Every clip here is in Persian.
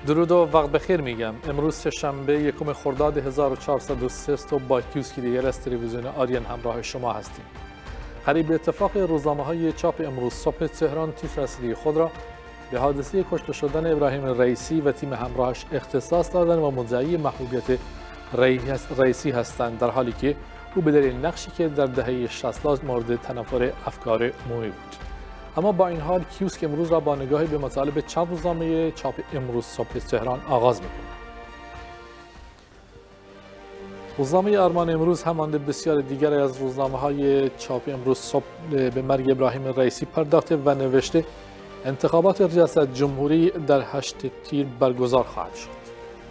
درود و وقت بخیر میگم. امروز سه‌شنبه یکم خرداد 1403 با کیوسکی دیگر از تلویزیون آریان همراه شما هستیم. قریب به اتفاق روزنامه‌های چاپ امروز صبح تهران تیتر اصلی خود را به حادثه کشته شدن ابراهیم رئیسی و تیم همراهش اختصاص دادن و مدعی محبوبیت رئیسی هستند، در حالی که او به دلیل نقشی که در دهه 60 مورد تنفر افکار عمومی بود. اما با این حال کیوسک امروز را با نگاهی به مطالب چند روزنامه چاپ امروز صبح تهران آغاز می‌کند. روزنامه آرمان امروز همانند بسیار دیگر از روزنامه‌های چاپ امروز صبح به مرگ ابراهیم رئیسی پرداخته و نوشته انتخابات ریاست جمهوری در 8 تیر برگزار خواهد شد.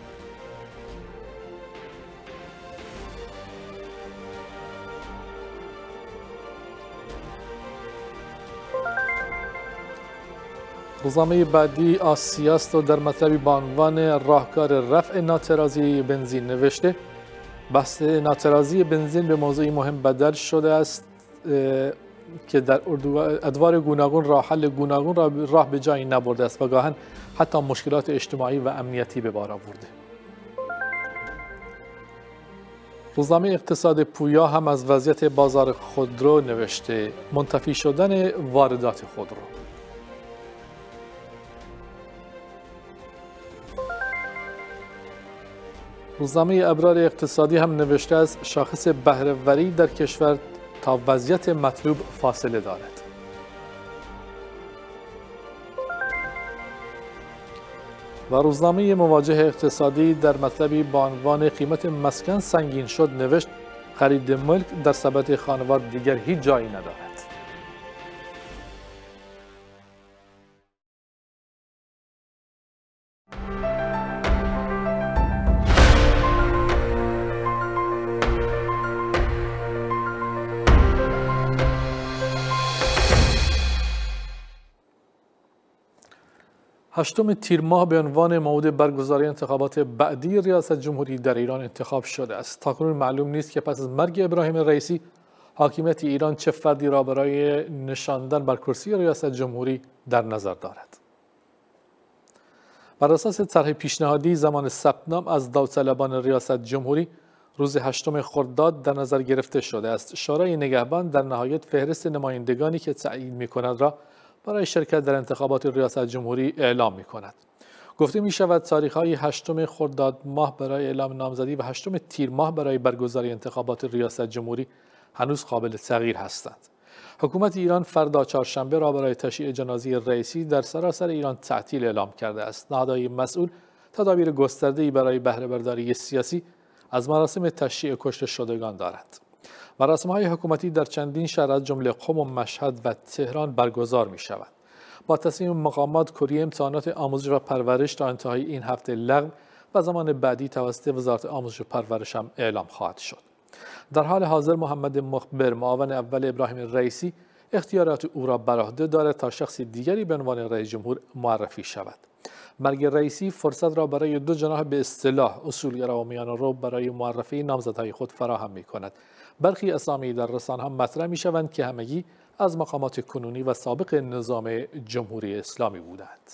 روزنامه بعدی آسیا است و در مطلبی با عنوان راهکار رفع ناترازی بنزین نوشته بحث ناترازی بنزین به موضوعی مهم بدل شده است که در ادوار گوناگون راه حل گوناگون راه به جایی نبرده است و گاهن حتی مشکلات اجتماعی و امنیتی به بار آورده. روزنامه اقتصاد پویا هم از وضعیت بازار خودرو نوشته منتفی شدن واردات خودرو. روزنامه ابرار اقتصادی هم نوشته از شاخص بهره‌وری در کشور تا وضعیت مطلوب فاصله دارد. و روزنامه مواجه اقتصادی در مطلبی با عنوان قیمت مسکن سنگین شد نوشت خرید ملک در سبد خانوار دیگر هیچ جایی ندارد. هشتم تیر ماه به عنوان موعد برگزاری انتخابات بعدی ریاست جمهوری در ایران انتخاب شده است. تاکنون معلوم نیست که پس از مرگ ابراهیم رئیسی حاکمیت ایران چه فردی را برای نشاندن بر کرسی ریاست جمهوری در نظر دارد. بر اساس طرح پیشنهادی زمان ثبت نام از داوطلبان ریاست جمهوری روز 8 خرداد در نظر گرفته شده است. شورای نگهبان در نهایت فهرست نمایندگانی که تعیین می‌کند را برای شرکت در انتخابات ریاست جمهوری اعلام می کند. گفته می شود تاریخ‌های 8 خرداد ماه برای اعلام نامزدی و 8 تیر ماه برای برگزاری انتخابات ریاست جمهوری هنوز قابل تغییر هستند. حکومت ایران فردا چهارشنبه را برای تشییع جنازه رئیسی در سراسر ایران تعطیل اعلام کرده است. نهادهای مسئول تدابیر گسترده‌ای برای بهره برداری سیاسی از مراسم تشییع کشته شدگان دارد. مراسم‌های حکومتی در چندین شهر از جمله قم و مشهد و تهران برگزار می‌شود. با تصمیم مقامات کلیه امتحانات آموزش و پرورش تا انتهای این هفته لغو و زمان بعدی توسط وزارت آموزش و پرورش هم اعلام خواهد شد. در حال حاضر محمد مخبر معاون اول ابراهیم رئیسی اختیارات او را بر عهده دارد تا شخص دیگری به عنوان رئیس جمهور معرفی شود. مرگ رئیسی فرصت را برای دو جناح به اصطلاح اصولگرا و میانه‌رو برای معرفی نامزدهای خود فراهم می‌کند. برخی اسامی در رسانه‌ها مطرح می‌شوند که همگی از مقامات کنونی و سابق نظام جمهوری اسلامی بودند.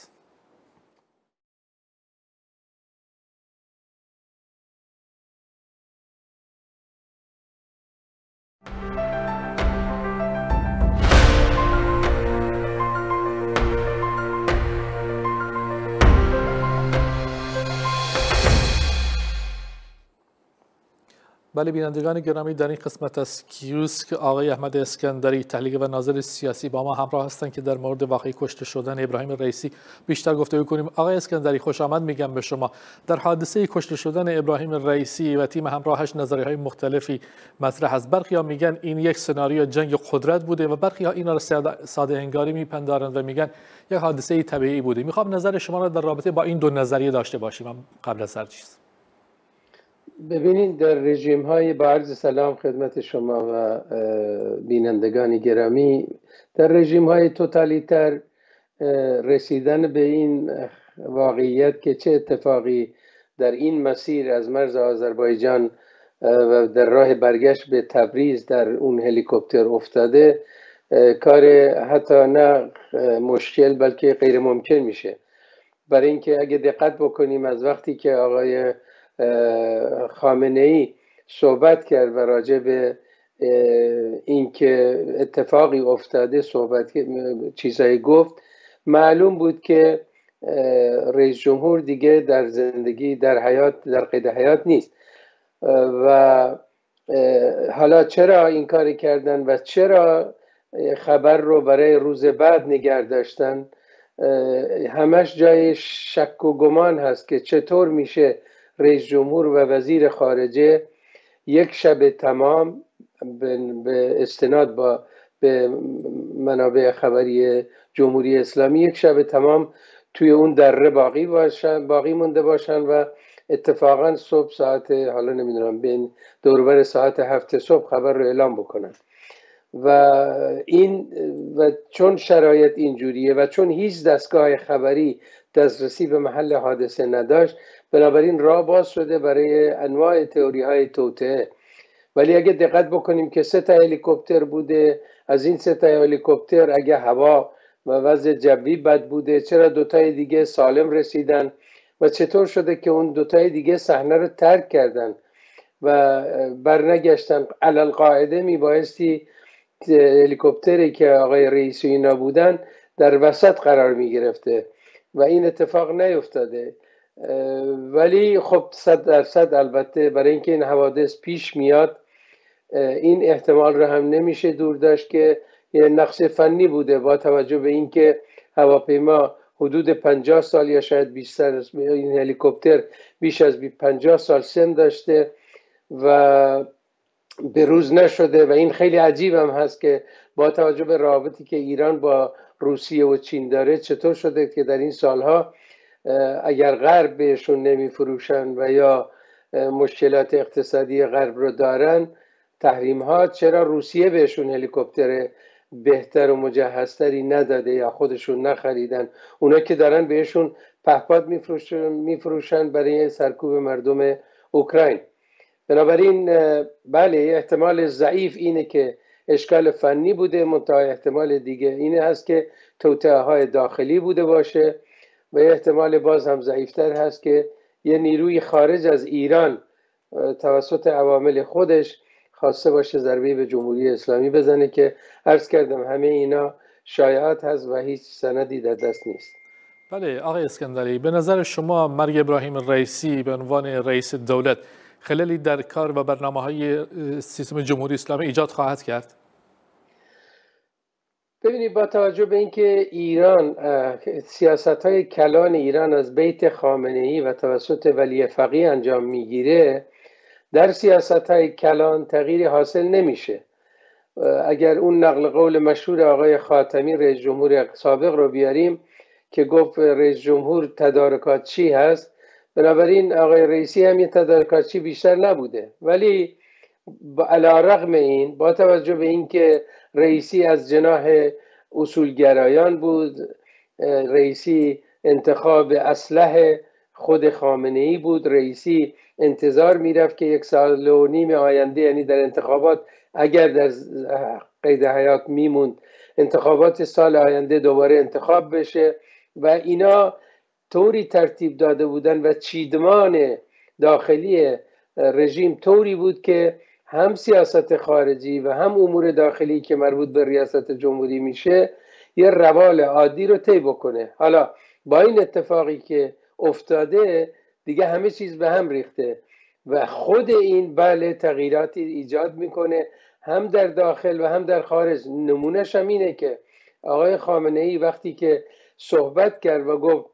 بله بینندگان گرامی، در این قسمت از کیوسک آقای احمد اسکندری تحلیلگر و ناظر سیاسی با ما همراه هستند که در مورد واقعی کشته شدن ابراهیم رئیسی بیشتر گفتگو کنیم. آقای اسکندری خوش آمد میگم به شما. در حادثه کشته شدن ابراهیم رئیسی و تیم همراهش نظریه‌های مختلفی مطرح است. برخی‌ها میگن این یک سناریو جنگ قدرت بوده و برخی‌ها اینا را ساده انگاری میپندارند و میگن یک حادثه طبیعی بوده. میخوام نظر شما را در رابطه با این دو نظریه داشته باشیم قبل از هر چیز. ببینید، در رژیم های با عرض سلام خدمت شما و بینندگان گرامی، در رژیم های توتالیتر رسیدن به این واقعیت که چه اتفاقی در این مسیر از مرز آذربایجان و در راه برگشت به تبریز در اون هلیکوپتر افتاده کار حتی نه مشکل بلکه غیر ممکن میشه. برای اینکه اگه دقت بکنیم از وقتی که آقای خامنه‌ای صحبت کرد و راجع به اینکه اتفاقی افتاده چیزایی گفت، معلوم بود که رئیس جمهور دیگه در زندگی در قید حیات نیست. و حالا چرا این کاری کردن و چرا خبر رو برای روز بعد نگه داشتن، همش جای شک و گمان هست که چطور میشه رئیس جمهور و وزیر خارجه یک شب تمام به استناد به منابع خبری جمهوری اسلامی یک شب تمام توی اون دره باقی مونده باشن و اتفاقا صبح ساعت، حالا نمیدونم، بین دوربر ساعت 7 صبح خبر رو اعلام بکنن. و چون شرایط اینجوریه و چون هیچ دستگاه خبری دسترسی به محل حادثه نداشت، بنابراین راه باز شده برای انواع تئوری های توطئه. ولی اگه دقت بکنیم که 3 هلیکوپتر بوده، از این 3 هلیکوپتر اگه هوا و وضع جوی بد بوده، چرا 2 دیگه سالم رسیدن و چطور شده که اون 2 دیگه صحنه رو ترک کردن و برنگشتن؟ علل قاعده میبایستی هلیکوپتری که آقای رئیسی اینا بودن در وسط قرار میگرفته و این اتفاق نیفتاده. ولی خب 100% البته برای اینکه این حوادث پیش میاد، این احتمال رو هم نمیشه دور داشت که یه نقص فنی بوده، با توجه به اینکه هواپیما حدود 50 سال یا شاید بیشتر، این هلیکوپتر بیش از 50 سال سن داشته و بروز نشده. و این خیلی عجیب هم هست که با توجه به رابطی که ایران با روسیه و چین داره، چطور شده که در این سالها اگر غرب بهشون نمیفروشن و یا مشکلات اقتصادی غرب رو دارن، تحریم ها، چرا روسیه بهشون هلیکوپتر بهتر و مجهزتری نداده یا خودشون نخریدن؟ اونا که دارن بهشون پهپاد میفروشن برای سرکوب مردم اوکراین. بنابراین بله، احتمال ضعیف اینه که اشکال فنی بوده، منتها احتمال دیگه اینه هست که توطئه های داخلی بوده باشه و احتمال باز هم ضعیفتر هست که یه نیروی خارج از ایران توسط عوامل خودش خواسته باشه ضربه به جمهوری اسلامی بزنه، که عرض کردم همه اینا شایعات هست و هیچ سندی در دست نیست. بله آقای اسکندری، به نظر شما مرگ ابراهیم رئیسی به عنوان رئیس دولت خللی در کار و برنامه‌های سیستم جمهوری اسلامی ایجاد خواهد کرد؟ ببینید، با توجه به اینکه ایران، سیاست‌های کلان ایران از بیت خامنه‌ای و توسط ولی فقیه انجام میگیره، در سیاست‌های کلان تغییری حاصل نمیشه. اگر اون نقل قول مشهور آقای خاتمی رئیس جمهور سابق رو بیاریم که گفت رئیس جمهور تدارکاتچی هست، بنابراین آقای رئیسی هم یه تدارکاتچی بیشتر نبوده. ولی علی‌رغم این، با توجه به اینکه رئیسی از جناح اصولگرایان بود، رئیسی انتخاب اسلح خود خامنه‌ای بود، رئیسی انتظار میرفت که 1.5 سال آینده، یعنی در انتخابات اگر در قید حیات میموند، انتخابات سال آینده دوباره انتخاب بشه و اینا طوری ترتیب داده بودن و چیدمان داخلی رژیم طوری بود که هم سیاست خارجی و هم امور داخلی که مربوط به ریاست جمهوری میشه یه روال عادی رو طی بکنه. حالا با این اتفاقی که افتاده دیگه همه چیز به هم ریخته و خود این بله تغییراتی ایجاد میکنه، هم در داخل و هم در خارج. نمونهش هم اینه که آقای خامنه‌ای وقتی که صحبت کرد و گفت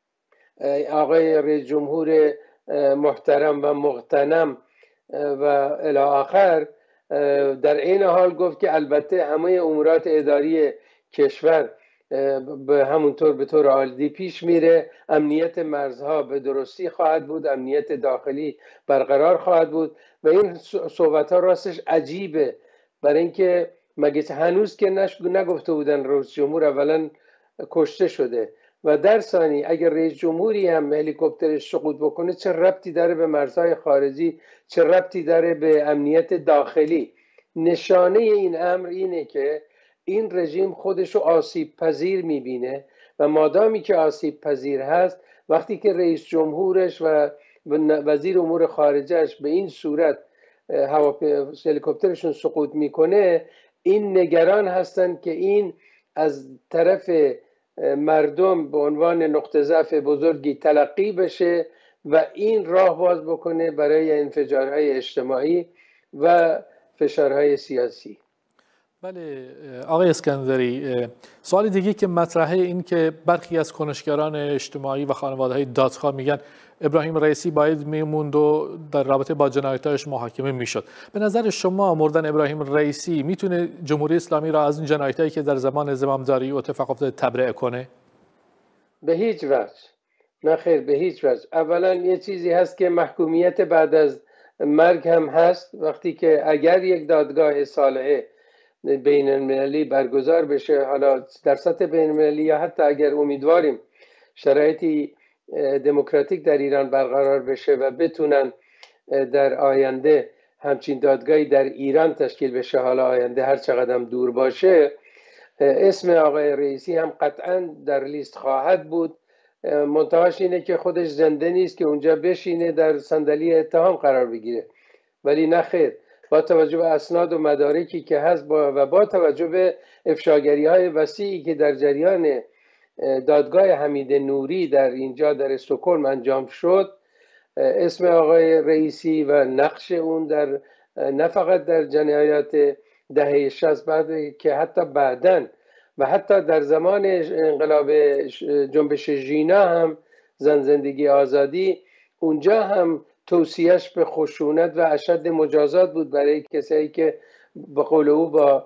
آقای رئیس جمهور محترم و مغتنم و الی آخر، در این حال گفت که البته همه امورات اداری کشور به همونطور به طور عادی پیش میره، امنیت مرزها به درستی خواهد بود، امنیت داخلی برقرار خواهد بود. و این صحبت ها راستش عجیبه، برای اینکه مگه هنوز که نگفته بودن رئیس جمهور اولا کشته شده و در ثانی اگر رئیس جمهوری هم هلیکوپترش سقوط بکنه چه ربطی داره به مرزهای خارجی، چه ربطی داره به امنیت داخلی؟ نشانه این امر اینه که این رژیم خودشو آسیب پذیر میبینه و مادامی که آسیب پذیر هست، وقتی که رئیس جمهورش و وزیر امور خارجهش به این صورت هلیکوپترشون سقوط میکنه، این نگران هستن که این از طرف مردم به عنوان نقطه ضعف بزرگی تلقی بشه و این راه باز بکنه برای انفجارهای اجتماعی و فشارهای سیاسی. بله آقای اسکندری، سوال دیگه که مطرحه این که برخی از کنشگران اجتماعی و خانواده‌های دادخواه میگن ابراهیم رئیسی باید میموند و در رابطه با جنایتاش محاکمه میشد. به نظر شما مردن ابراهیم رئیسی میتونه جمهوری اسلامی را از این جنایتایی که در زمان زمامداری اتفاق افتاده تبرئه کنه؟ به هیچ وجه. نه خیر، به هیچ وجه. اولا یه چیزی هست که محکومیت بعد از مرگ هم هست. وقتی که اگر یک دادگاه صالحه بین المللی برگزار بشه، حالا در سطح بین المللی یا حتی اگر امیدواریم شرایطی دموکراتیک در ایران برقرار بشه و بتونن در آینده همچین دادگاهی در ایران تشکیل بشه، حالا آینده هر چقدر هم دور باشه، اسم آقای رئیسی هم قطعا در لیست خواهد بود. منتهاش اینه که خودش زنده نیست که اونجا بشینه در صندلی اتهام قرار بگیره. ولی نه خیر، با توجه به اسناد و مدارکی که هست و با توجه به افشاگری‌های وسیعی که در جریان دادگاه حمید نوری در اینجا در استکهلم انجام شد، اسم آقای رئیسی و نقش اون در نه فقط در جنایات دهه 60 بعد که حتی بعداً و حتی در زمان انقلاب جنبش ژینا هم زن زندگی آزادی، اونجا هم توصیهش به خشونت و اشد مجازات بود برای کسایی که به قول او با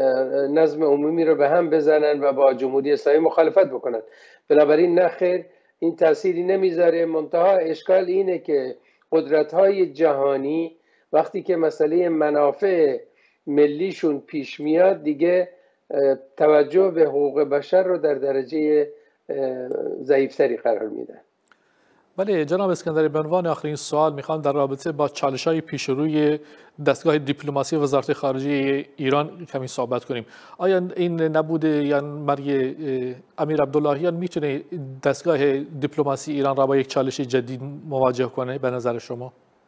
نظم عمومی رو به هم بزنن و با جمهوری اسلامی مخالفت بکنن. بنابراین نه خیر، این تأثیری نمیذاره. منتها اشکال اینه که قدرت‌های جهانی وقتی که مسئله منافع ملیشون پیش میاد، دیگه توجه به حقوق بشر رو در درجه ضعیفتری قرار میدن. بله جناب اسکندری، به عنوان آخرین سوال میخوام در رابطه با چالش‌های پیش روی دستگاه دیپلماسی وزارت خارجه ایران کمی صحبت کنیم. آیا این نبود یا مرگ امیر عبداللهیان میتونه دستگاه دیپلماسی ایران را با یک چالش جدید مواجه کنه به نظر شما؟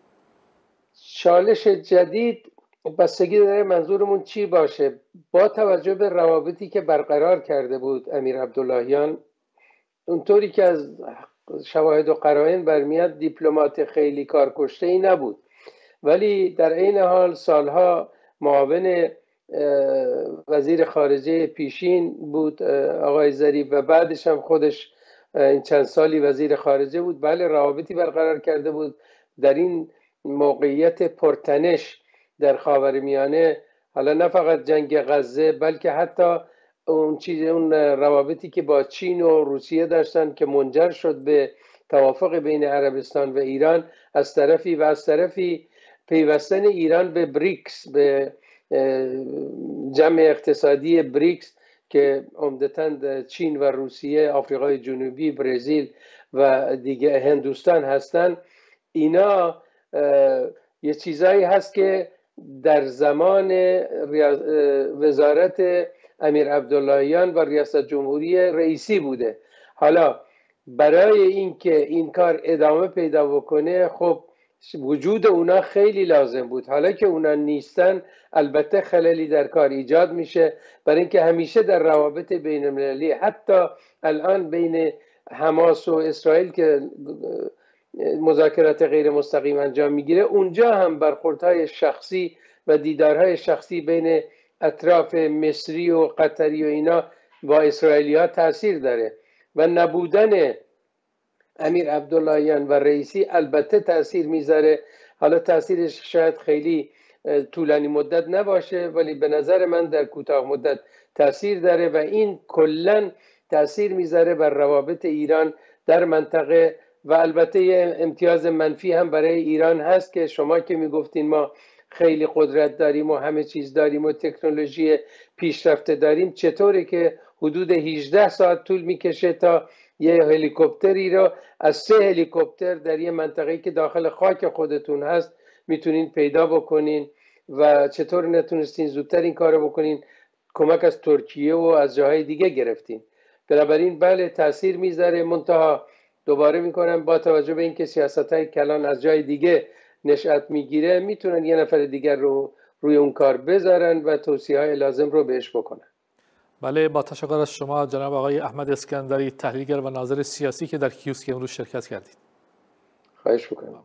چالش جدید بستگی داره منظورمون چی باشه. با توجه به روابطی که برقرار کرده بود امیر عبداللهیان، اونطوری که از شواهد و قرائن برمیاد دیپلمات خیلی کارکشته‌ای نبود، ولی در عین حال سالها معاون وزیر خارجه پیشین بود آقای ظریف و بعدش هم خودش این چند سالی وزیر خارجه بود. بله روابطی برقرار کرده بود. در این موقعیت پرتنش در خاورمیانه، حالا نه فقط جنگ غزه بلکه حتی اون روابطی که با چین و روسیه داشتن که منجر شد به توافق بین عربستان و ایران از طرفی و از طرفی پیوستن ایران به بریکس، به جمع اقتصادی بریکس که عمدتاً چین و روسیه، آفریقای جنوبی، برزیل و دیگه هندوستان هستن. اینا یه چیزایی هست که در زمان وزارت امیر عبداللهیان و ریاست جمهوری رئیسی بوده. حالا برای اینکه این کار ادامه پیدا بکنه، خب وجود اونا خیلی لازم بود. حالا که اونا نیستن البته خللی در کار ایجاد میشه، برای اینکه همیشه در روابط بین المللی، حتی الان بین حماس و اسرائیل که مذاکرات غیر مستقیم انجام میگیره، اونجا هم برخوردهای شخصی و دیدارهای شخصی بین اطراف مصری و قطری و اینا با اسرائیلی ها تاثیر داره و نبودن امیر عبداللهیان و رئیسی البته تاثیر میذاره. حالا تاثیرش شاید خیلی طولانی مدت نباشه، ولی به نظر من در کوتاه مدت تاثیر داره و این کلن تاثیر میذاره بر روابط ایران در منطقه. و البته یه امتیاز منفی هم برای ایران هست که شما که میگفتین ما خیلی قدرت داریم و همه چیز داریم و تکنولوژی پیشرفته داریم، چطوره که حدود 18 ساعت طول میکشه تا یه هلیکوپتری رو از 3 هلیکوپتر در یه منطقه‌ای که داخل خاک خودتون هست میتونین پیدا بکنین و چطور نتونستین زودتر این کارو بکنین؟ کمک از ترکیه و از جاهای دیگه گرفتین. بنابراین بله تاثیر میذاره. منتها دوباره میکنم با توجه به اینکه سیاست‌های کلان از جای دیگه نشأت میگیره، میتونن یه نفر دیگر رو روی اون کار بذارن و توصیه‌های لازم رو بهش بکنن. بله، با تشکر از شما جناب آقای احمد اسکندری، تحلیلگر و ناظر سیاسی که در کیوسک امروز شرکت کردید. خواهش میکنم.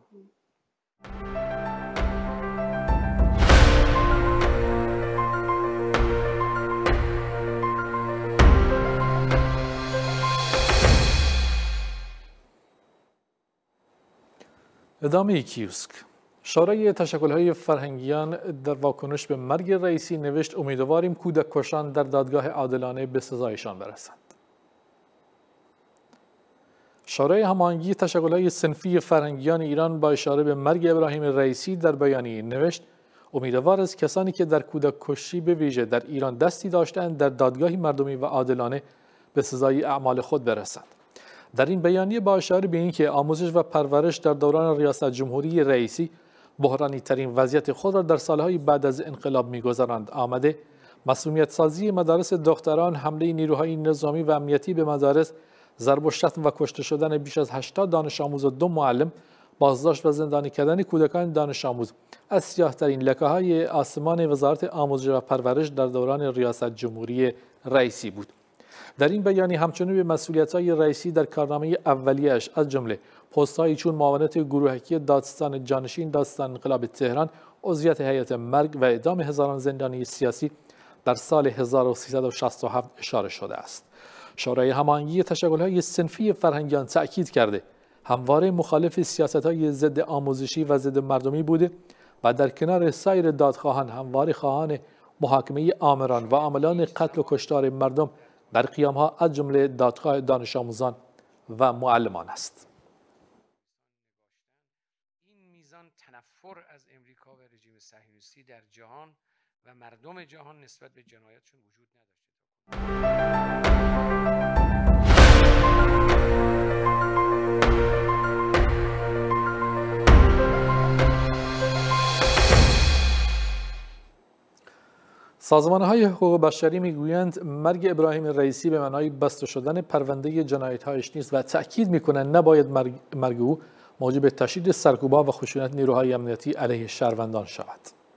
ادامه کیوسک. شورای تشکل‌های فرهنگیان در واکنش به مرگ رئیسی نوشت امیدواریم کودک کشان در دادگاه عادلانه به سزایشان برسند. شورای هماهنگی تشکل‌های صنفی فرهنگیان ایران با اشاره به مرگ ابراهیم رئیسی در بیانیه نوشت امیدوار است کسانی که در کودک کشی به ویژه در ایران دستی داشتند در دادگاهی مردمی و عادلانه به سزای اعمال خود برسند. در این بیانیه با اشاره به اینکه آموزش و پرورش در دوران ریاست جمهوری رئیسی بحرانی ترین وضعیت خود را در سالهای بعد از انقلاب می‌گذراند آمده، مسئولیت سازی مدارس دختران، حمله نیروهای نظامی و امنیتی به مدارس، ضرب و شتم و کشته شدن بیش از 80 دانش آموز و 2 معلم، بازداشت و زندانی کردن کودکان دانش آموز از سیاه‌ترین لکه‌های آسمان وزارت آموزش و پرورش در دوران ریاست جمهوری رئیسی بود. در این بیانیه همچنین به مسئولیت‌های رئیسی در کارنامه اولیه‌اش از جمله پست‌هایی چون معاونت گروهکی دادستان جانشین دادستان انقلاب تهران، عضویت هیئت مرگ و اعدام هزاران زندانی سیاسی در سال 1367 اشاره شده است. شورای هماهنگی تشکل‌های صنفی فرهنگیان تأکید کرده همواره مخالف سیاست‌های ضد آموزشی و ضد مردمی بوده و در کنار سایر دادخواهان همواره خواهان محاکمه آمران و عاملان قتل و کشتار مردم در قیام‌ها از جمله دادگاه دانش آموزان و معلمان است. این میزان تنفر از امریکا و رژیم صهیونیستی در جهان و مردم جهان نسبت به جنایاتشون وجود نداشته. سازمان‌های حقوق بشری میگویند مرگ ابراهیم رئیسی به معنای بسته شدن پرونده جنایت‌هایش نیست و تأکید می‌کنند نباید مرگ او موجب تشدید سرکوب‌ها و خشونت نیروهای امنیتی علیه شهروندان شود.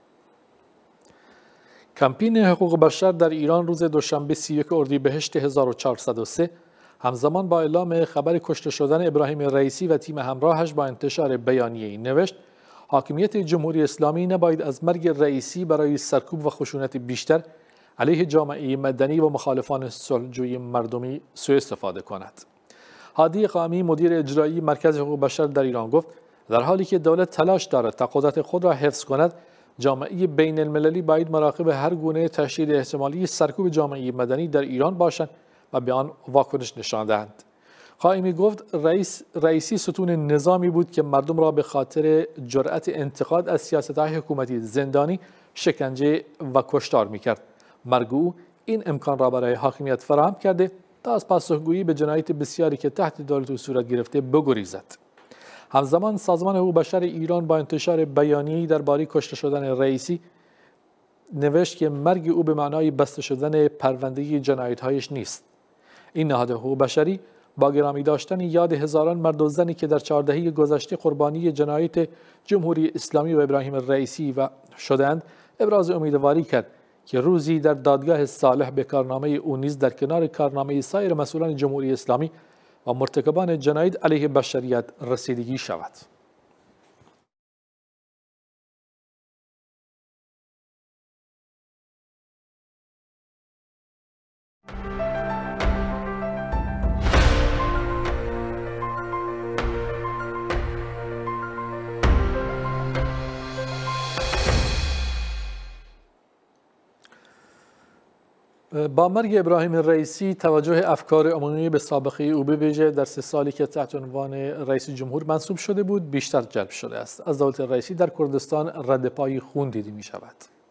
کمپین حقوق بشر در ایران روز دوشنبه 31 اردیبهشت 1403 همزمان با اعلام خبر کشته شدن ابراهیم رئیسی و تیم همراهش با انتشار بیانیه‌ای نوشت حاکمیت جمهوری اسلامی نباید از مرگ رئیسی برای سرکوب و خشونت بیشتر علیه جامعه مدنی و مخالفان صلح‌جویی مردمی سوء استفاده کند. هادی قائمی مدیر اجرایی مرکز حقوق بشر در ایران گفت در حالی که دولت تلاش دارد تا قدرت خود را حفظ کند، جامعه بین المللی باید مراقب هر گونه تشدید احتمالی سرکوب جامعه مدنی در ایران باشند و به آن واکنش نشان دهند. قائمی گفت رئیسی ستون نظامی بود که مردم را به خاطر جرأت انتقاد از سیاست‌های حکومتی زندانی، شکنجه و کشتار می‌کرد. مرگ او این امکان را برای حاکمیت فراهم کرده تا از پاسخگویی به جنایت بسیاری که تحت دولت او صورت گرفته بگریزد. همزمان سازمان حقوق بشر ایران با انتشار بیانیه‌ای درباره کشته شدن رئیسی نوشت که مرگ او به معنای بسته شدن پرونده جنایت‌هایش نیست. این نهاد حقوق بشری با گرامی داشتن یاد هزاران مرد و زنی که در 4 دهه گذشته قربانی جنایت جمهوری اسلامی و ابراهیم رئیسی شدند، ابراز امیدواری کرد که روزی در دادگاه صالح به کارنامه او نیز در کنار کارنامه سایر مسئولان جمهوری اسلامی و مرتکبان جنایت علیه بشریت رسیدگی شود. با مرگ ابراهیم رئیسی توجه افکار عمومی به سابقه او به ویژه در 3 سالی که تحت عنوان رئیس جمهور منصوب شده بود بیشتر جلب شده است. از دولت رئیسی در کردستان رد پای خون دیده می شود.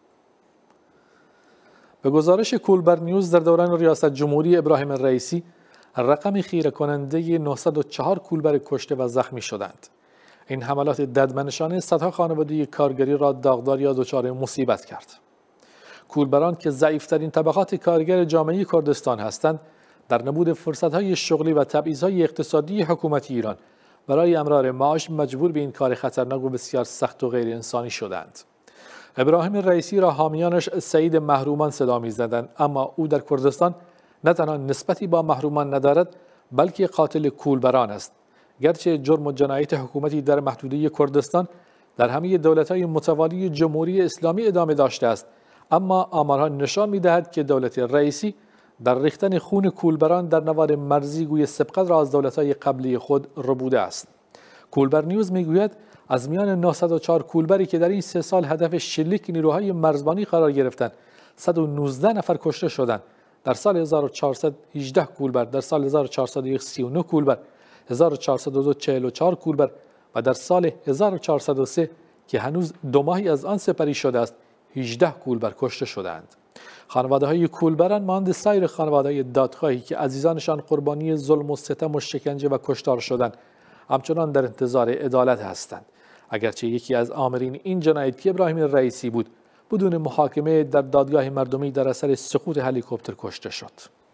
به گزارش کولبر نیوز در دوران ریاست جمهوری ابراهیم رئیسی رقم خیره کننده 904 کولبر کشته و زخمی شدند. این حملات ددمنشانه صدها خانواده کارگری را داغدار یا دچار مصیبت کرد. کولبران که ضعیفترین طبقات کارگر جامعه کردستان هستند، در نبود فرصت‌های شغلی و تبعیض‌های اقتصادی حکومت ایران برای امرار معاش مجبور به این کار خطرناک و بسیار سخت و غیر انسانی شدند. ابراهیم رئیسی را حامیانش سعید محرومان صدا می‌زدند، اما او در کردستان نه تنها نسبتی با محرومان ندارد بلکه قاتل کولبران است. گرچه جرم و جنایت حکومتی در محدوده کردستان در همه دولت‌های متوالی جمهوری اسلامی ادامه داشته است، اما آمارها نشان می‌دهد که دولت رئیسی در ریختن خون کولبران در نوار مرزی گوی سبقت را از دولت‌های قبلی خود ربوده است. کولبر نیوز میگوید از میان 904 کولبری که در این 3 سال هدف شلیک نیروهای مرزبانی قرار گرفتند 119 نفر کشته شدند. در سال 1418 کولبر، در سال 1401 39 کولبر، 1402 44 کولبر و در سال 1403 که هنوز 2 ماهی از آن سپری شده است 18 کولبر کشته شدند. خانواده های کولبران مانند سایر خانواده های دادخواهی که عزیزانشان قربانی ظلم و ستم و شکنجه و کشتار شدند همچنان در انتظار عدالت هستند. اگرچه یکی از آمرین این جنایت که ابراهیم رئیسی بود بدون محاکمه در دادگاه مردمی در اثر سقوط هلیکوپتر کشته شد.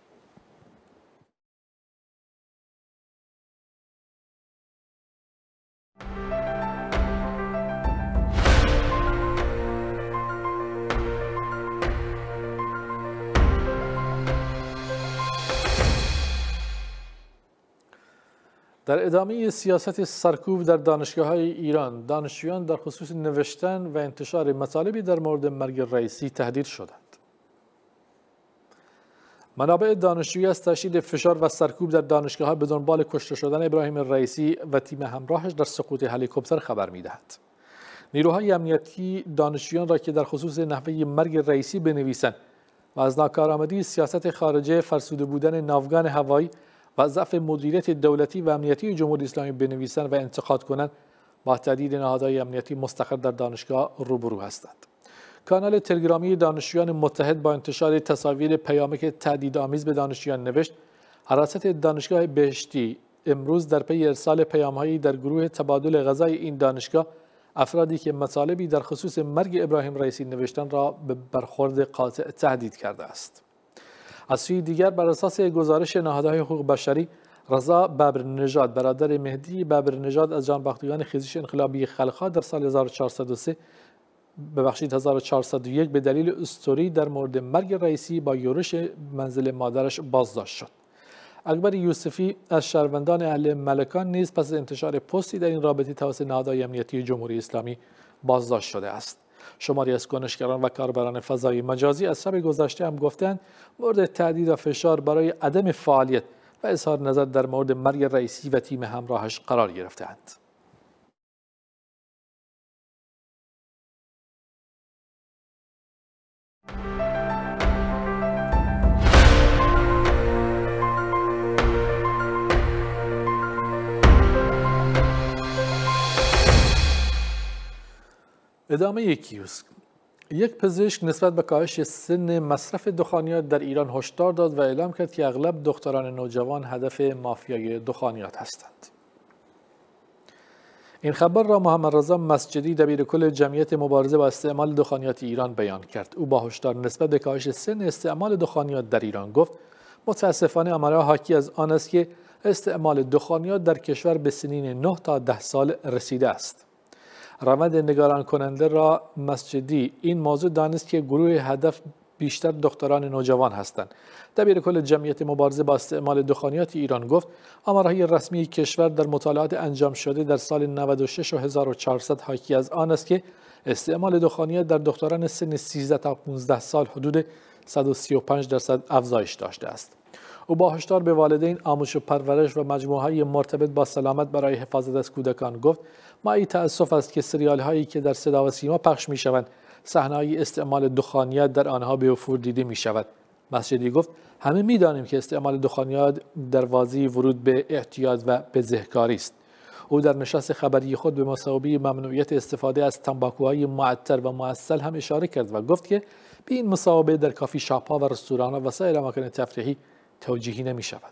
در ادامه سیاست سرکوب در دانشگاه‌های ایران، دانشجویان در خصوص نوشتن و انتشار مطالبی در مورد مرگ رئیسی تهدید شدند. منابع دانشجویی از تشدید فشار و سرکوب در دانشگاه‌ها به دنبال کشته شدن ابراهیم رئیسی و تیم همراهش در سقوط هلیکوپتر خبر می‌دهد. نیروهای امنیتی دانشجویان را که در خصوص نحوه مرگ رئیسی بنویسند و از ناکارآمدی سیاست خارجه، فرسوده بودن ناوگان هوایی و ضعف مدیریت دولتی و امنیتی جمهوری اسلامی بنویسند و انتقاد کنند، با تهدید نهادهای امنیتی مستقر در دانشگاه روبرو هستند. کانال تلگرامی دانشجویان متحد با انتشار تصاویر پیامک تهدیدآمیز به دانشجویان نوشت: حراست دانشگاه بهشتی امروز در پی ارسال پیام‌هایی در گروه تبادل غذای این دانشگاه افرادی که مطالبی در خصوص مرگ ابراهیم رئیسی نوشتن را به برخورد قاطع تهدید کرده است. از سوی دیگر بر اساس گزارش نهادهای حقوق بشری، رضا ببرنژاد برادر مهدی ببرنژاد از جانباختگان خیزش انقلابی خلق‌ها در سال 1401 به دلیل استوری در مورد مرگ رئیسی با یورش منزل مادرش بازداشت شد. اکبر یوسفی از شهروندان اهل ملکان نیز پس از انتشار پستی در این رابطه توسط نهادهای امنیتی جمهوری اسلامی بازداشت شده است. شماری از کنشگران و کاربران فضای مجازی از شب گذشته هم گفتند مورد تهدید و فشار برای عدم فعالیت و اظهار نظر در مورد مرگ رئیسی و تیم همراهش قرار گرفتند. ادامه کیوسک. یک پزشک نسبت به کاهش سن مصرف دخانیات در ایران هشدار داد و اعلام کرد که اغلب دختران نوجوان هدف مافیای دخانیات هستند. این خبر را محمد رضا مسجدی دبیرکل جمعیت مبارزه با استعمال دخانیات ایران بیان کرد. او با هشدار نسبت به کاهش سن استعمال دخانیات در ایران گفت: متاسفانه آمارها حاکی از آن است که استعمال دخانیات در کشور به سنین 9 تا 10 سال رسیده است. روند نگران کننده را مسجدی این موضوع دانست که گروه هدف بیشتر دختران نوجوان هستند. دبیرکل جمعیت مبارزه با استعمال دخانیات ایران گفت: آمارهای رسمی کشور در مطالعات انجام شده در سال 96 و 1400 حاکی از آن است که استعمال دخانیات در دختران سن 13 تا 15 سال حدود 135% افزایش داشته است. او با هشدار به والدین، آموزش و پرورش و مجموعه‌های مرتبط با سلامت برای حفاظت از کودکان گفت: مایه تأسف است که سریال هایی که در صدا و سیما پخش می شوند صحنه‌های استعمال دخانیات در آنها به وفور دیده می شود. مسجدی گفت: همه می دانیم که استعمال دخانیات دروازه ورود به اعتیاد و بزهکاری است. او در نشست خبری خود به مصوبه ممنوعیت استفاده از تنباکوهای معطر و معسل هم اشاره کرد و گفت که به این مصوبه در کافی شاپ‌ها و رستوران‌ها و سایر اماکن تفریحی توجیهی نمی شود.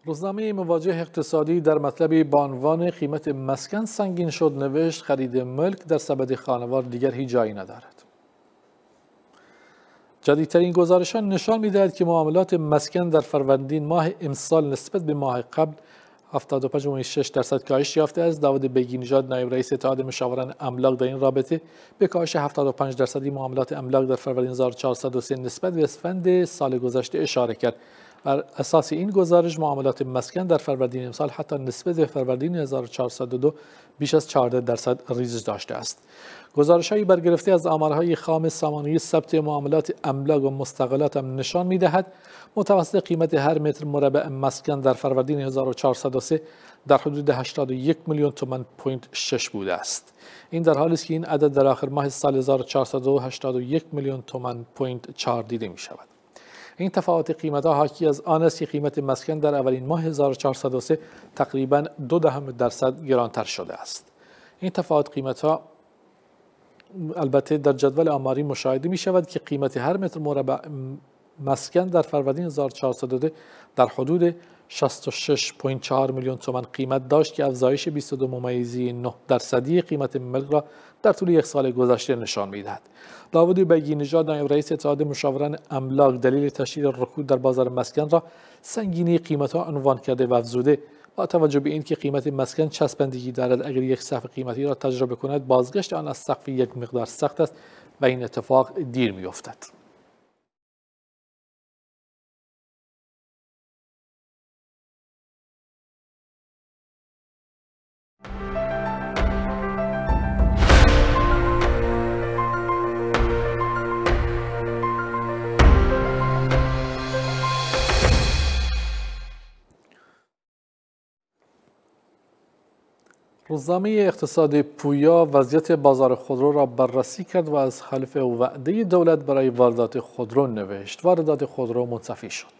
روزنامه مواجه اقتصادی در مطلبی با عنوان قیمت مسکن سنگین شد نوشت خرید ملک در سبد خانوار دیگر هیچ جایی ندارد. جدیدترین گزارشان نشان می‌دهد که معاملات مسکن در فروردین ماه امسال نسبت به ماه قبل 75.6% کاهش یافته است. داود بیگی نژاد نایب رئیس اتحاد مشاوران املاک در این رابطه به کاهش 75% معاملات املاک در فروردین 1403 نسبت به اسفند سال گذشته اشاره کرد. بر اساس این گزارش معاملات مسکن در فروردین امسال حتی نسبت به فروردین 1402 بیش از 14% ریزش داشته است. گزارش‌هایی برگرفته از آمارهای خام سامانه ثبت معاملات املاک و مستغلات هم نشان می‌دهد متوسط قیمت هر متر مربع مسکن در فروردین 1403 در حدود 81 میلیون تومان پوینت 6 بوده است. این در حالی است که این عدد در آخر ماه سال 1402 81 میلیون تومان پوینت 4 دیده می‌شود. این تفاوت قیمت‌ها حاکی از آن است که قیمت مسکن در اولین ماه 1403 تقریباً 0.2% گرانتر شده است. این تفاوت قیمت‌ها البته در جدول آماری مشاهده می شود که قیمت هر متر مربع مسکن در فروردین 1402 در حدود 66.4 میلیون تومان قیمت داشت که افزایش 22.9% قیمت ملک را در طول یک سال گذشته نشان می دهد. داود بیگی نژاد نایب رئیس اتحاد مشاوران املاک دلیل تشدید رکود در بازار مسکن را سنگینی قیمت‌ها عنوان کرده و افزوده با توجه به اینکه قیمت مسکن چسبندگی دارد اگر یک سقف قیمتی را تجربه کند بازگشت آن از سقف یک مقدار سخت است و این اتفاق دیر می‌افتد. روزنامه اقتصاد پویا وضعیت بازار خودرو را بررسی کرد و از خلاف وعده دولت برای واردات خودرو نوشت. واردات خودرو منتفی شد.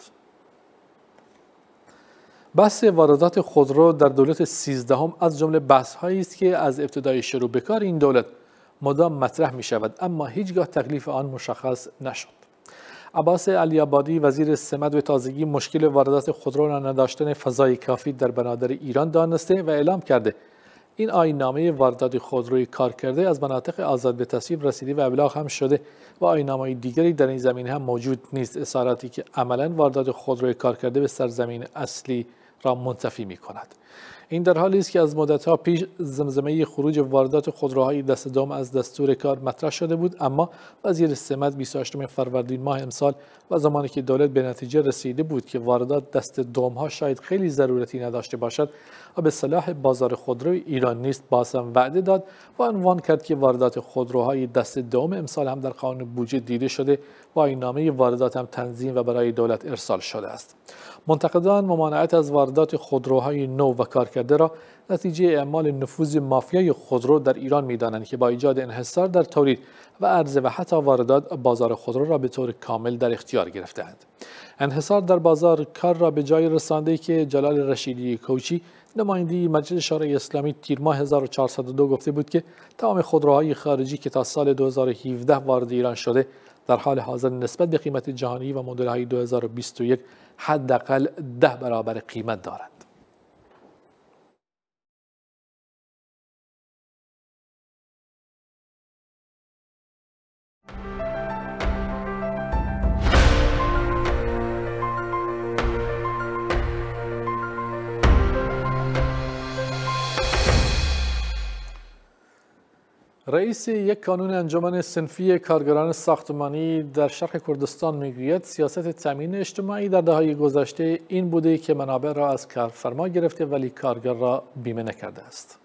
بحث واردات خودرو در دولت 13 از جمله بحث‌هایی است که از ابتدای شروع به کار این دولت مدام مطرح می شود اما هیچگاه تکلیف آن مشخص نشد. عباس علی‌آبادی وزیر صمت به تازگی مشکل واردات خودرو را نداشتن فضای کافی در بنادر ایران دانسته و اعلام کرده این آیین‌نامه واردات خودروی کارکرده از مناطق آزاد به تصویب رسیده و ابلاغ هم شده و آیین‌نامه‌های دیگری در این زمینه هم موجود نیست. اظهاراتی که عملاً واردات خودروی کارکرده به سرزمین اصلی را منتفی می‌کند. این در حالی است که از مدت‌ها پیش زمزمه خروج واردات خودروهای دست دوم از دستور کار مطرح شده بود اما وزیر صمت 28 فروردین ماه امسال و زمانی که دولت به نتیجه رسیده بود که واردات دست دوم‌ها شاید خیلی ضرورتی نداشته باشد و به صلاح بازار خودروی ایران نیست باز هم وعده داد و عنوان کرد که واردات خودروهای دست دوم امسال هم در قانون بودجه دیده شده و آیین‌نامه واردات هم تنظیم و برای دولت ارسال شده است. منتقدان ممانعت از واردات خودروهای نو و کارکرده را نتیجه اعمال نفوذ مافیای خودرو در ایران می‌دانند که با ایجاد انحصار در تولید و عرضه و حتی واردات بازار خودرو را به طور کامل در اختیار گرفته‌اند. انحصار در بازار کار را به جای رسانده که جلال رشیدی کوچی نماینده مجلس شورای اسلامی تیر ماه 1402 گفته بود که تمام خودروهای خارجی که تا سال 2017 وارد ایران شده در حال حاضر نسبت به قیمت جهانی و مدل‌های 2021 حداقل 10 برابر قیمت دارند. رئیس یک کانون انجمن صنفی کارگران ساختمانی در شرق کردستان میگوید سیاست تامین اجتماعی در دهه‌های گذشته این بوده که منابع را از کارفرما گرفته ولی کارگر را بیمه نکرده است.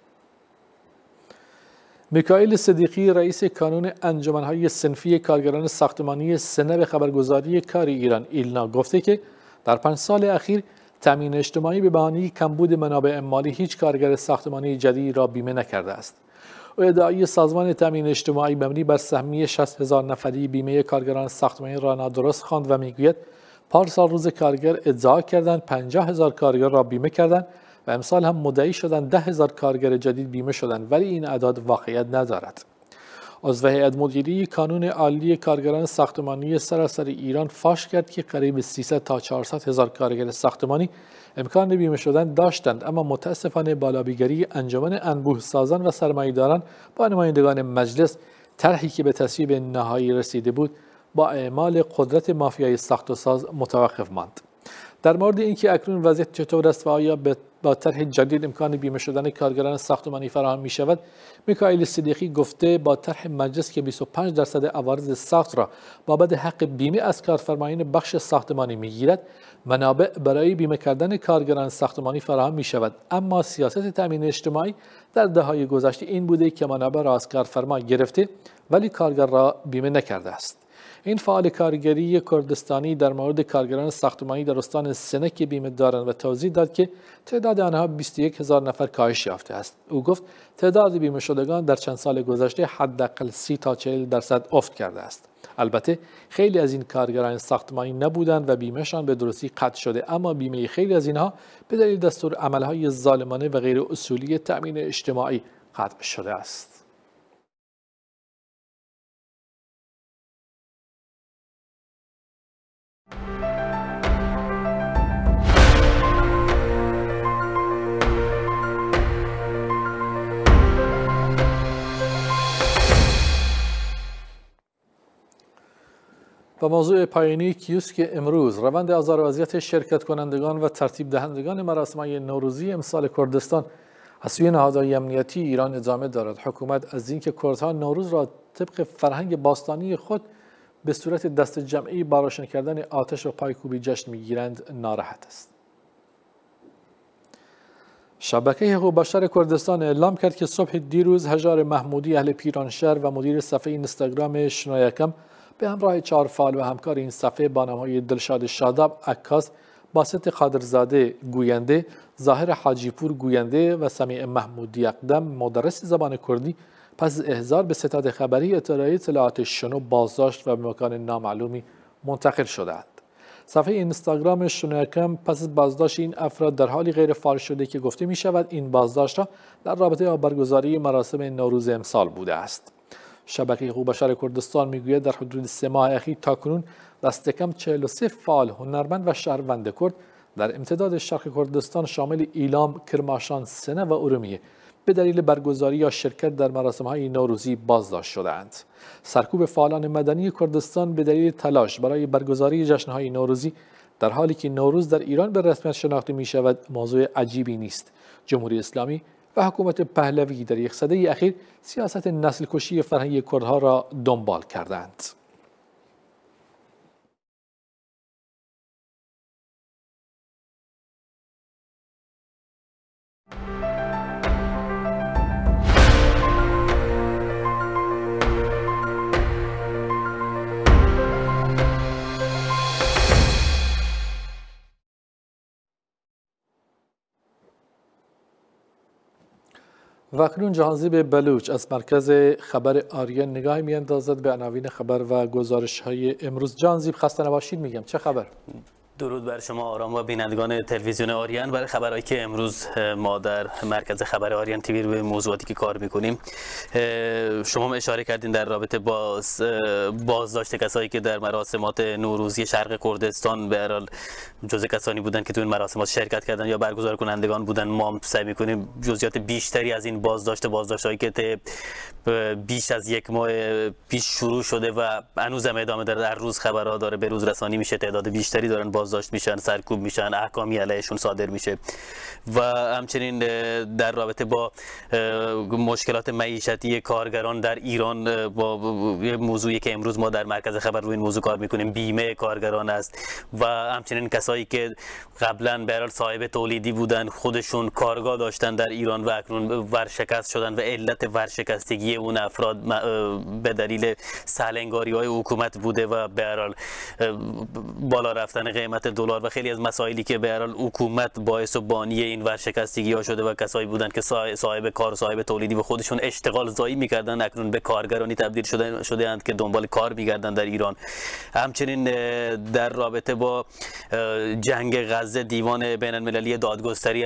میکائیل صدیقی رئیس کانون انجمن‌های صنفی کارگران ساختمانی سنه به خبرگزاری کار ایران ایلنا گفته که در 5 سال اخیر تامین اجتماعی به بهانه کمبود منابع مالی هیچ کارگر ساختمانی جدید را بیمه نکرده است. او ادعای سازمان تامین اجتماعی مبنی بر سهمیه 60,000 نفری بیمه کارگران ساختمانی را نادرست خواند و میگوید پارسال روز کارگر ادعا کردند 50,000 کارگر را بیمه کردند و امسال هم مدعی شدند 10,000 کارگر جدید بیمه شدند ولی این اعداد واقعیت ندارد. عضو هیئت مدیره کانون عالی کارگران ساختمانی سراسر ایران فاش کرد که قریب 300 تا 400 هزار کارگر ساختمانی امکان بیمه شدن داشتند، اما متاسفانه بالابیگری انجمن انبوه سازان و سرمایه‌داران با نمایندگان مجلس طرحی که به تصویب نهایی رسیده بود با اعمال قدرت مافیای ساخت و ساز متوقف ماند. در مورد اینکه اکنون وضعیت چطور است و آیا با طرح جدید امکان بیمه شدن کارگران ساختمانی فراهم می شود، میکائیل صدیقی گفته با طرح مجلس که 25% عوارض ساخت را بابت حق بیمه از کارفرمایان بخش ساختمانی می گیرد، منابع برای بیمه کردن کارگران ساختمانی فراهم می شود، اما سیاست تامین اجتماعی در دهه‌های گذشته این بوده که منابع را از کارفرما گرفته ولی کارگر را بیمه نکرده است. این فعال کارگری کردستانی در مورد کارگران ساختمانی در استان سنک بیمه دارند و توضیح داد که تعداد آنها 21,000 نفر کاهش یافته است. او گفت تعداد بیمه شدگان در چند سال گذشته حداقل 30 تا 40% افت کرده است. البته خیلی از این کارگران ساختمانی نبودند و بیمهشان به درستی قطع شده، اما بیمه خیلی از اینها به دلیل دستور عملهای ظالمانه و غیر اصولی تأمین اجتماعی قطع شده است. و موضوع پایانی کیوسک امروز، روند آزار و اذیت شرکت کنندگان و ترتیب دهندگان مراسم‌های نوروزی امسال کردستان از سوی نهادهای امنیتی ایران ادامه دارد. حکومت از اینکه کردها نوروز را طبق فرهنگ باستانی خود به صورت دست جمعی با روشن کردن آتش و پایکوبی جشن می‌گیرند ناراحت است. شبکه حقوق بشر کردستان اعلام کرد که صبح دیروز هژار محمودی اهل پیرانشهر و مدیر صفحه اینستاگرام شنایکم به همراه 4 فعال و همکار این صفحه با نام‌های دلشاد شاداب عکاس، باسط قادرزاده گوینده، ظاهر حاجیپور گوینده و سمیع محمودی اقدم مدرس زبان کردی پس از احضار به ستاد خبری اطلاعیه اطلاعات شنو بازداشت و به مکان نامعلومی منتقل شدند. صفحه اینستاگرام شنایکم پس از بازداشت این افراد در حالی غیر فعال شده که گفته می شود این بازداشت را در رابطه با برگزاری مراسم نوروز امسال بوده است. شبکه حقوق بشر کردستان میگوید در حدود 3 ماه اخیر تاکنون دست کم 43 فعال هنرمند و شهروند کرد در امتداد شرق کردستان شامل ایلام، کرماشان، سنه و ارومیه به دلیل برگزاری یا شرکت در مراسم‌های نوروزی بازداشت شدند. سرکوب فعالان مدنی کردستان به دلیل تلاش برای برگزاری جشن‌های نوروزی در حالی که نوروز در ایران به رسمیت شناخته می‌شود موضوع عجیبی نیست. جمهوری اسلامی و حکومت پهلوی در یک سده اخیر سیاست نسل کشی فرهنگی کردها را دنبال کردند. و اکنون جهانزیب بلوچ از مرکز خبر آریان نگاهی میاندازد به عناوین خبر و گزارش‌های امروز. جهانزیب خسته نباشید میگم، چه خبر؟ درود بر شما آرام و بینندگان تلویزیون آریان. برای خبرهایی که امروز ما در مرکز خبر آریان تیوی روی موضوعاتی که کار میکنیم، شما اشاره کردین در رابطه با بازداشت کسایی که در مراسمات نوروزی شرق کردستان به هر حال جزء کسانی بودن که تو این مراسمات شرکت کردن یا برگزار کنندگان بودن. ما سعی میکنیم جزئیات بیشتری از این بازداشت‌هایی که بیش از 1 ماه پیش شروع شده و هنوزم ادامه داره، در روز خبرها داره به روز رسانی میشه، تعداد بیشتری دارن بازداشت میشن، سرکوب میشن، احکامی علیهشون صادر میشه و همچنین در رابطه با مشکلات معیشتی کارگران در ایران با موضوعی که امروز ما در مرکز خبر روی این موضوع کار میکنیم، بیمه کارگران است و همچنین کسایی که قبلا به هر حال صاحب تولیدی بودن، خودشون کارگاه داشتن در ایران و اکنون ورشکست شدن و علت ورشکستگی اون افراد به دلیل سهلنگاری‌های حکومت بوده و به هر حال بالا رفتن قیمت قیمت دلار و خیلی از مسائلی که به هر حال حکومت باعث و بانی این ورشکستگی ها شده و کسایی بودن که صاحب کار و صاحب تولیدی و خودشون اشتغال زایی میکردن اکنون به کارگرانی تبدیل شده اند که دنبال کار میگردن در ایران. همچنین در رابطه با جنگ غزه دیوان بین المللی دادگستری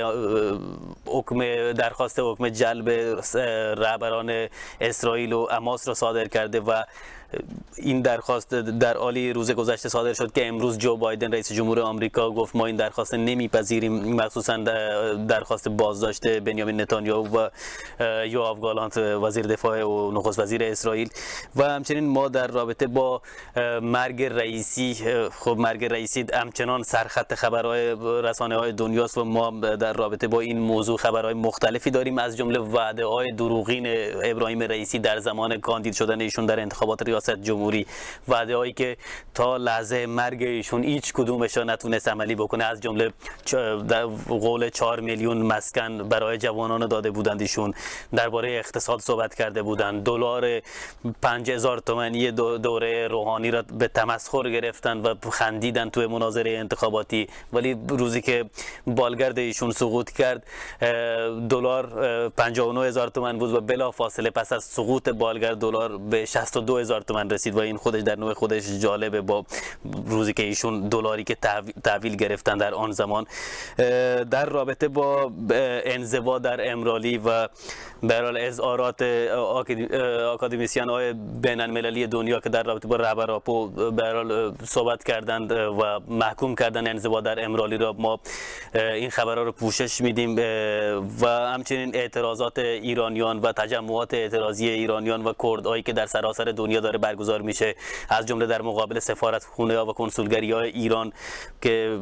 درخواست حکم جلب رهبران اسرائیل و حماس را صادر کرده و این درخواست در حالی روز گذشته صادر شد که امروز جو بایدن رئیس جمهور آمریکا گفت ما این درخواست نمیپذیریم، مخصوصا درخواست بازداشت بنیامین نتانیاهو و یوآف گالانت وزیر دفاع و نخست وزیر اسرائیل. و همچنین ما در رابطه با مرگ رئیسی، خب مرگ رئیسی همچنان سرخط خبرهای رسانه‌های دنیاست و ما در رابطه با این موضوع خبرهای مختلفی داریم، از جمله وعده‌های دروغین ابراهیم رئیسی در زمان کاندید شدن ایشون در انتخابات ریاست جمهوری، وعده‌هایی که تا لحظه مرگ ایشون هیچ کدومش را نتونست عملی بکنه، از جمله در قول 4 میلیون مسکن برای جوانان داده بودند. ایشون درباره اقتصاد صحبت کرده بودند، دلار 5000 تومانی دوره روحانی را به تمسخر گرفتن و خندیدن توی مناظره انتخاباتی، ولی روزی که بالگرد ایشون سقوط کرد دلار 59000 تومان بود و بلافاصله پس از سقوط بالگرد دلار به 62000 تومان رسید و این خودش در نوع خودش جالبه، با روزی که ایشون دلاری که تحویل گرفتن در آن زمان. در رابطه با انزوا در امرالی و به هر حال اظهارات آکادمیسیان‌های بین المللی دنیا که در رابطه با رهبراپو به هر حال صحبت کردند و محکوم کردن انزوا در امرالی را، ما این خبرها رو پوشش میدیم و همچنین اعتراضات ایرانیان و تجمعات اعتراضی ایرانیان و کردهایی که در سراسر دنیا داره برگزار میشه، از جمله در مقابل سفارتخونه ها و کنسولگری های ایران که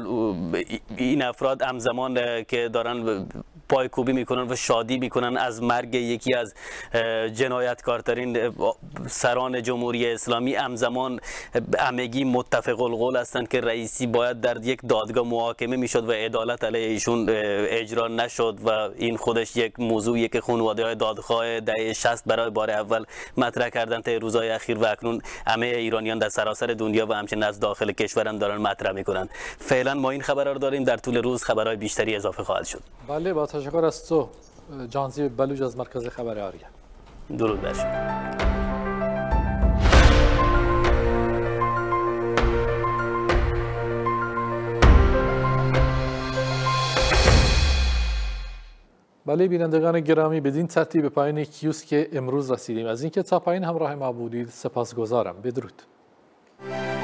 این افراد همزمان که دارن پایکوبی میکنن و شادی میکنن از مرگ یکی از جنایتکارترین سران جمهوری اسلامی، همزمان همگی متفق القول هستند که رئیسی باید در یک دادگاه محاکمه میشد و عدالت علیه ایشون اجرا نشد و این خودش یک موضوعیه که خانواده‌های دادخواه دهه 60 برای بار اول مطرح کردن تا روزهای اخیر و اکنون همه ایرانیان در سراسر دنیا و همچنین از داخل کشورم دارن مطرح میکنن. فعلا ما این خبرها رو داریم، در طول روز خبرهای بیشتری اضافه خواهد شد. بله، با تشکر از تو جانزیب بلوچ از مرکز خبر آریان. درود بر شما. بله بینندگان گرامی، بدین ترتیب به پایان کیوسک امروز رسیدیم. از اینکه تا پایین همراه ما بودید سپاسگزارم. بدرود.